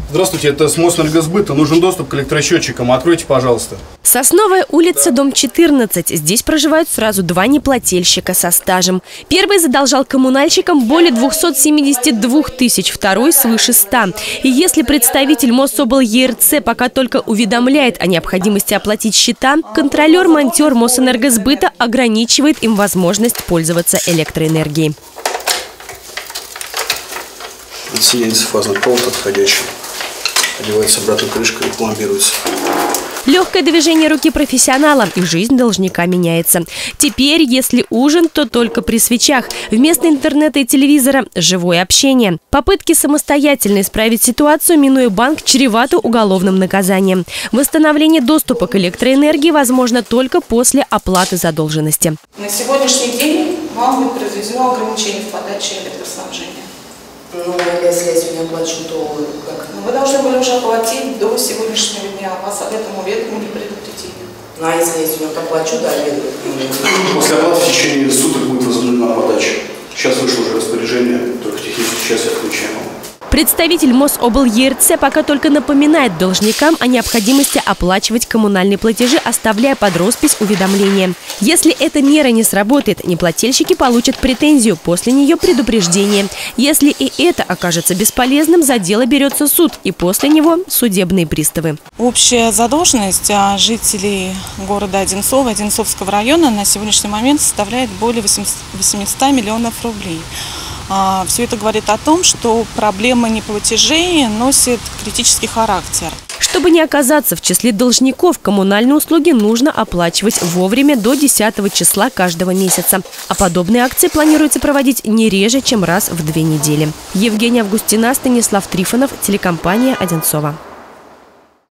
Здравствуйте, это Мосэнергосбыта. Нужен доступ к электросчетчикам. Откройте, пожалуйста. Сосновая улица, дом 14. Здесь проживают сразу два неплательщика со стажем. Первый задолжал коммунальщикам более 272 тысяч, второй свыше 100. И если представитель Мособл ЕРЦ пока только уведомляет о необходимости оплатить счета, контролер-монтер Мосэнергосбыта ограничивает им возможность пользоваться электроэнергией. Отсоединится фазный провод отходящий. Одевается обратно крышка и пломбируется. Легкое движение руки профессионала, и жизнь должника меняется. Теперь, если ужин, то только при свечах. Вместо интернета и телевизора – живое общение. Попытки самостоятельно исправить ситуацию, минуя банк, чреваты уголовным наказанием. Восстановление доступа к электроэнергии возможно только после оплаты задолженности. На сегодняшний день вам будет произведено ограничение в подаче электроснабжения. Ну, если я сегодня оплачу, то как? Вы должны были уже оплатить до сегодняшнего дня, вас об этом уведомили, предупредили. Ну, а если я сегодня оплачу, да, После оплаты в течение суток будет возобновлена подача. Сейчас вышло уже распоряжение, только технически сейчас я включаю. Представитель Мособл ЕРЦ пока только напоминает должникам о необходимости оплачивать коммунальные платежи, оставляя под роспись уведомления. Если эта мера не сработает, неплательщики получат претензию, после нее предупреждение. Если и это окажется бесполезным, за дело берется суд, и после него судебные приставы. Общая задолженность жителей города Одинцова, Одинцовского района на сегодняшний момент составляет более 800 миллионов рублей. Все это говорит о том, что проблема неплатежей носит критический характер. Чтобы не оказаться в числе должников, коммунальные услуги нужно оплачивать вовремя до 10 числа каждого месяца. А подобные акции планируется проводить не реже, чем раз в 2 недели. Евгения Августина, Станислав Трифонов, телекомпания «Одинцова».